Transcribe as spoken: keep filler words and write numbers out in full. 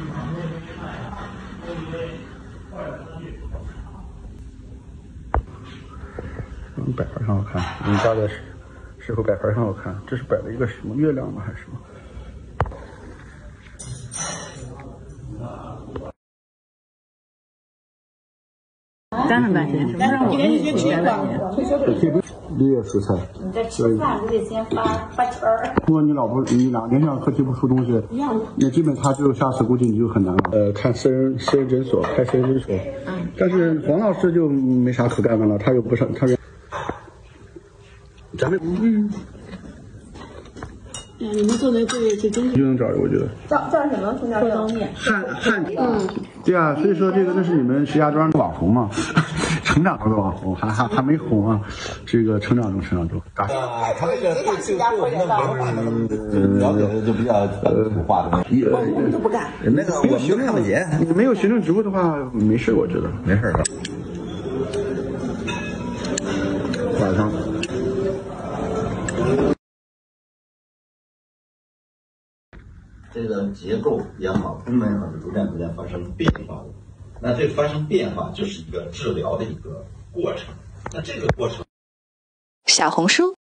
嗯，摆盘上好看，你家的石头摆盘上好看，这是摆了一个什么月亮吗？还是什么？ 干了半天，什么让我们也干半天？ 绿叶蔬菜。 你在吃饭，你得先发发圈儿。 如果你老婆你两天想课题不出东西，那基本他就下次估计你就很难了。呃，看私人私人诊所，开私人诊所。嗯。但是黄老师就没啥可干的了，他又不上，他是。咱们嗯。 哎呀，你们做的这个是真的。 就能找着，我觉得。 叫叫什么？葱姜面。 汉汉。嗯。对啊，所以说这个那是你们石家庄的网红嘛。成长中的网红，还还还没红啊！这个成长中，成长中，大。 啊，他那个对对对我们的了解的就比较土化的， 我我们都不干。 那个我们就看不见。 你没有行政职务的话，没事，我觉得没事的。 晚上。 这个结构也好，功能也好，是逐渐逐渐发生变化的。那这发生变化就是一个治疗的一个过程，那这个过程， 小红书